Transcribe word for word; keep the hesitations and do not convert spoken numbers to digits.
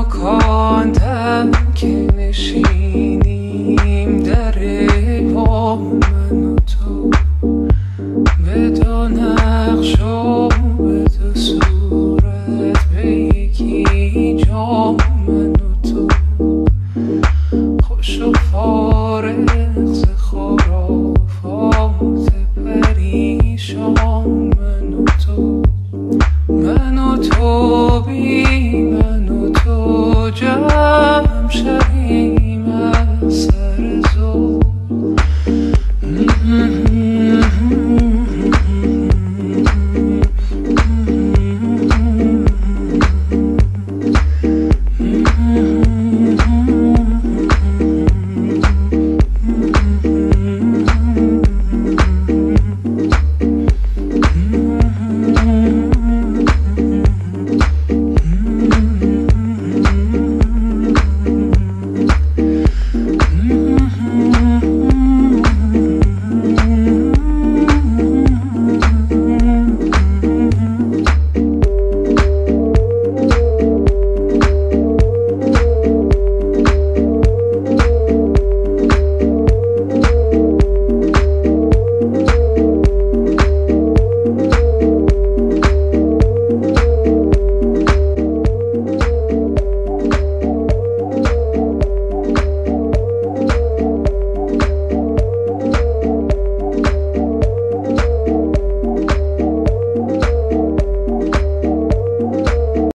مکاندم که نشینیم در با من و تو، به دو نقش و به دو صورت، به یکی جا من و تو، خوش و فارغ ز خرافات پریشان من و تو، من و تو بی من و تو جا